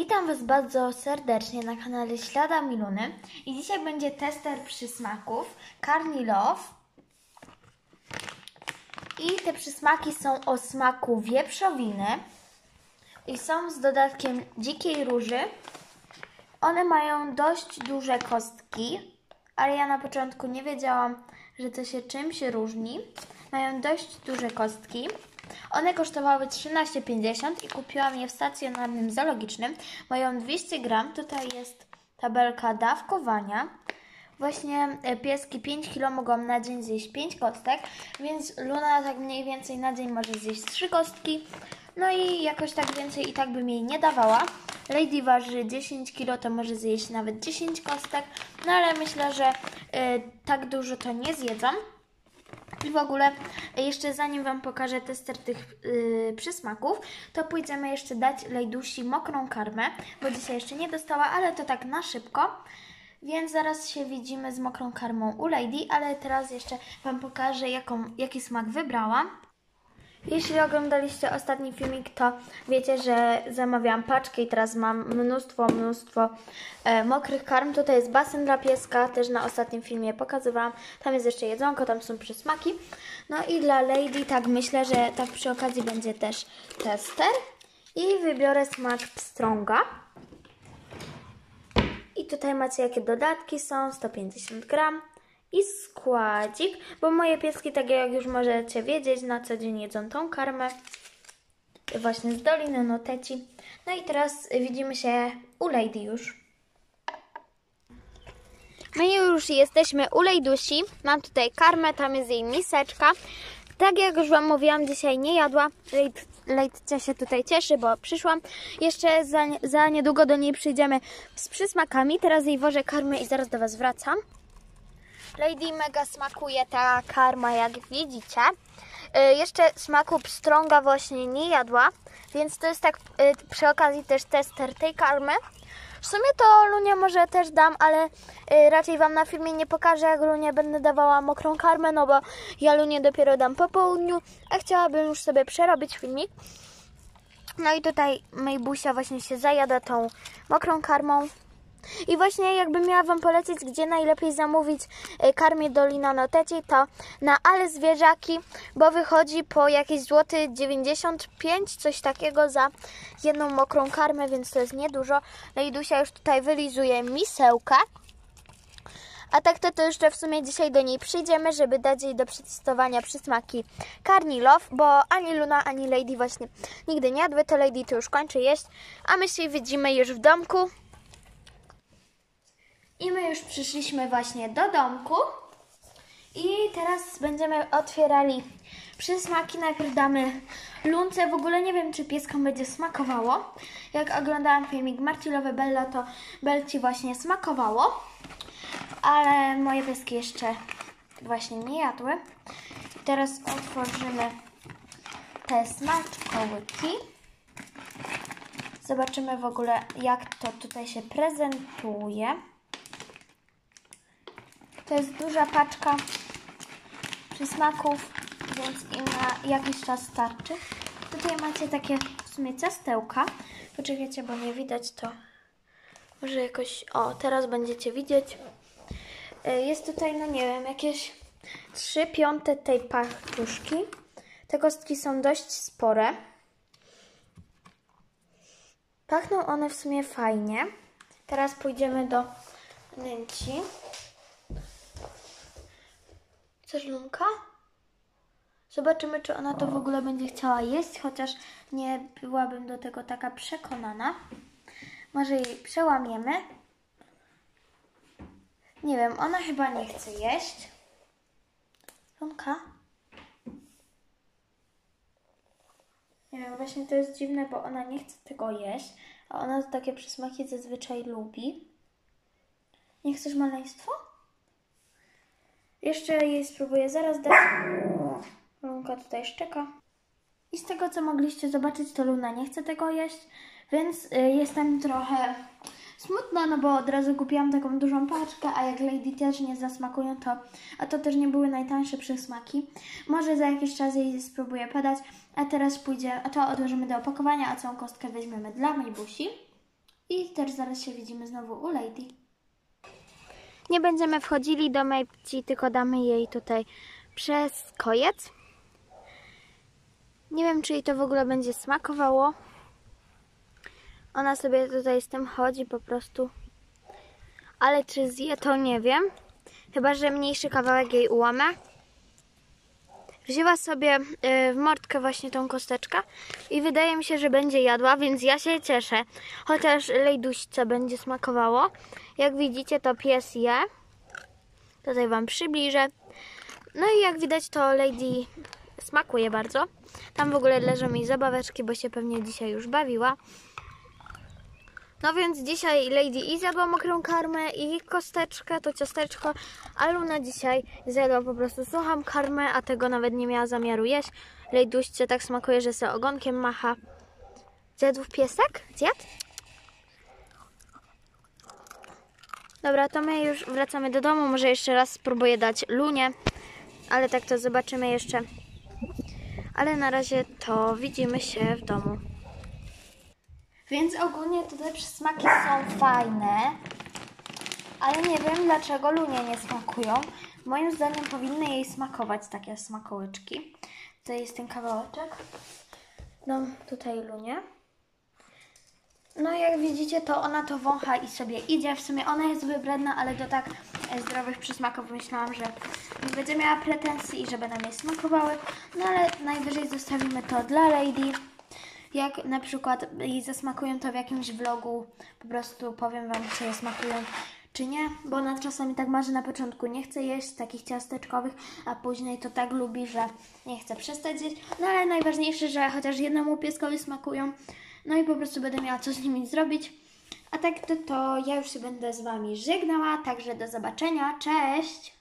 Witam Was bardzo serdecznie na kanale Ślada Miluny i dzisiaj będzie tester przysmaków Carni-Love i te przysmaki są o smaku wieprzowiny i są z dodatkiem dzikiej róży. One mają dość duże kostki, ale ja na początku nie wiedziałam, że to się czymś różni. Mają dość duże kostki. One kosztowały 13,50 i kupiłam je w stacjonarnym zoologicznym. Mają 200 gram. Tutaj jest tabelka dawkowania. Właśnie pieski 5 kg mogą na dzień zjeść 5 kostek, więc Luna tak mniej więcej na dzień może zjeść 3 kostki. No i jakoś tak więcej i tak bym jej nie dawała. Lady waży 10 kg, to może zjeść nawet 10 kostek, no ale myślę, że tak dużo to nie zjedzą. I w ogóle jeszcze zanim Wam pokażę tester tych przysmaków, to pójdziemy jeszcze dać Lejdusi mokrą karmę, bo dzisiaj jeszcze nie dostała, ale to tak na szybko. Więc zaraz się widzimy z mokrą karmą u Lady, ale teraz jeszcze Wam pokażę jaki smak wybrałam. Jeśli oglądaliście ostatni filmik, to wiecie, że zamawiałam paczkę i teraz mam mnóstwo mokrych karm. Tutaj jest basen dla pieska, też na ostatnim filmie pokazywałam. Tam jest jeszcze jedzonko, tam są przysmaki. No i dla Lady tak myślę, że tak przy okazji będzie też tester. I wybiorę smak pstrąga. I tutaj macie jakie dodatki są, 150 gram. I składzik, bo moje pieski, tak jak już możecie wiedzieć, na co dzień jedzą tą karmę właśnie z Doliny Noteci. No i teraz widzimy się u Lady już. My już jesteśmy u Lejdusi. Mam tutaj karmę, tam jest jej miseczka. Tak jak już Wam mówiłam, dzisiaj nie jadła. Lejcia się tutaj cieszy, bo przyszłam. Jeszcze za niedługo do niej przyjdziemy z przysmakami. Teraz jej wożę karmę i zaraz do Was wracam. Lady mega smakuje ta karma, jak widzicie. Jeszcze smaku pstrąga właśnie nie jadła, więc to jest tak przy okazji też tester tej karmy. W sumie to Lunie może też dam, ale raczej Wam na filmie nie pokażę, jak Lunie będę dawała mokrą karmę, no bo ja Lunie dopiero dam po południu, a chciałabym już sobie przerobić filmik. No i tutaj Maybusia właśnie się zajada tą mokrą karmą. I właśnie jakbym miała Wam polecić, gdzie najlepiej zamówić karmię Dolina Noteci, to na Ale Zwierzaki, bo wychodzi po jakieś złoty 95, coś takiego za jedną mokrą karmę, więc to jest niedużo. Lejdusia już tutaj wylizuje misełkę. A tak to jeszcze w sumie dzisiaj do niej przyjdziemy, żeby dać jej do przetestowania przysmaki Carni-Love, bo ani Luna, ani Lady właśnie nigdy nie jadły, to Lady to już kończy jeść, a my się widzimy już w domku. I my już przyszliśmy właśnie do domku i teraz będziemy otwierali przysmaki. Najpierw damy Lunce. W ogóle nie wiem, czy pieskom będzie smakowało. Jak oglądałam filmik Marcilowe Bella, to Belci właśnie smakowało. Ale moje pieski jeszcze właśnie nie jadły. I teraz otworzymy te smaczkołyki. Zobaczymy w ogóle, jak to tutaj się prezentuje. To jest duża paczka przysmaków, więc im na jakiś czas starczy. Tutaj macie takie w sumie ciastełka. Poczekajcie, bo nie widać to. Może jakoś... O, teraz będziecie widzieć. Jest tutaj, no nie wiem, jakieś 3/5 tej pachtuszki. Te kostki są dość spore. Pachną one w sumie fajnie. Teraz pójdziemy do Nęci. Chcesz, Lunka? Zobaczymy, czy ona to w ogóle będzie chciała jeść, chociaż nie byłabym do tego taka przekonana. Może jej przełamiemy. Nie wiem, ona chyba nie chce jeść. Lunka? Nie wiem, właśnie to jest dziwne, bo ona nie chce tego jeść, a ona takie przysmaki zazwyczaj lubi. Nie chcesz maleństwo? Jeszcze jej spróbuję zaraz dać. Lunka tutaj szczeka. I z tego, co mogliście zobaczyć, to Luna nie chce tego jeść, więc jestem trochę smutna, no bo od razu kupiłam taką dużą paczkę, a jak Lady też nie zasmakują, a to też nie były najtańsze przysmaki. Może za jakiś czas jej spróbuję podać, a teraz to odłożymy do opakowania, a całą kostkę weźmiemy dla Maybusi. I też zaraz się widzimy znowu u Lady. Nie będziemy wchodzili do Mejpci, tylko damy jej tutaj przez kojec. Nie wiem, czy jej to w ogóle będzie smakowało. Ona sobie tutaj z tym chodzi po prostu. Ale czy zje, to nie wiem. Chyba że mniejszy kawałek jej ułamę. Wzięła sobie w mordkę właśnie tą kosteczkę i wydaje mi się, że będzie jadła, więc ja się cieszę. Chociaż Lejduśce będzie smakowało. Jak widzicie, to pies je. Tutaj Wam przybliżę. No i jak widać, to Lady smakuje bardzo. Tam w ogóle leżą jej zabaweczki, bo się pewnie dzisiaj już bawiła. No więc dzisiaj Lady i zjadła mokrą karmę i kosteczkę, to ciasteczko, a Luna dzisiaj zjadła po prostu suchą karmę, a tego nawet nie miała zamiaru jeść. Lejduśce tak smakuje, że se ogonkiem macha. Zjadł piesek? Zjadł? Dobra, to my już wracamy do domu. Może jeszcze raz spróbuję dać Lunie, ale tak to zobaczymy jeszcze. Ale na razie to widzimy się w domu. Więc ogólnie te przysmaki są fajne, ale nie wiem, dlaczego Lunie nie smakują. Moim zdaniem powinny jej smakować takie smakołyczki. Tutaj jest ten kawałeczek. No, tutaj Lunie. No jak widzicie, to ona to wącha i sobie idzie. W sumie ona jest wybredna, ale do tak zdrowych przysmaków myślałam, że nie będzie miała pretensji i że będą jej smakowały. No ale najwyżej zostawimy to dla Lady. Jak na przykład jej zasmakują, to w jakimś vlogu po prostu powiem Wam, czy je smakują, czy nie. Bo ona czasami tak ma, że na początku nie chce jeść takich ciasteczkowych, a później to tak lubi, że nie chce przestać jeść. No ale najważniejsze, że chociaż jednemu pieskowi smakują. No i po prostu będę miała co z nimi zrobić. A tak to ja już się będę z Wami żegnała, także do zobaczenia. Cześć!